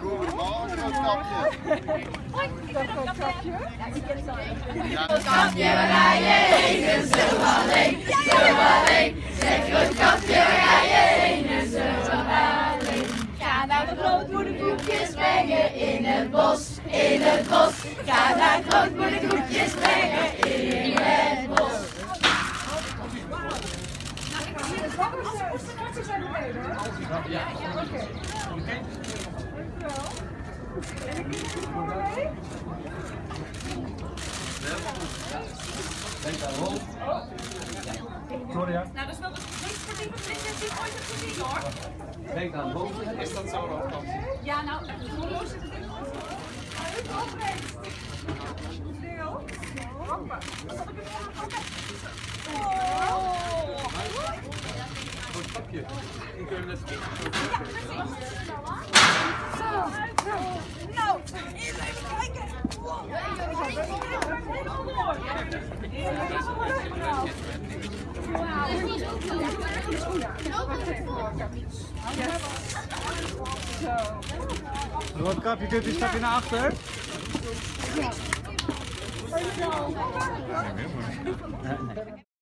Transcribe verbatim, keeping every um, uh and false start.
Goedemorgen, roodkapje. Hoi, ik ben roodkapje. Ja, ik ken het al. Roodkapje, waar ga je heen? En zo alleen, zo alleen. Zeg roodkapje, waar ga je heen? En zo alleen. Ga naar de grootmoederkoekjes brengen in het bos, in het bos. Ga naar grootmoederkoekjes brengen in het bos. Ja, oké. Dankjewel. En de kinderen komen mee? Denk aan rol. Victoria. Nou, dat is wel de meest sportieve prinses die ik ooit heb gezien, hoor. Denk aan rol. Is dat zo roodkapje? Ja, nou, hoe zit het in de auto? Het opbrengt. Deel. Hoppa. Zal ik hem even pakken? Oh. Roodkapje. Ik heb net Ja, precies. Zo. Nou, eerst even kijken. Wow. Helemaal mooi. Roodkapje, kunt u een stapje naar achter? Ja.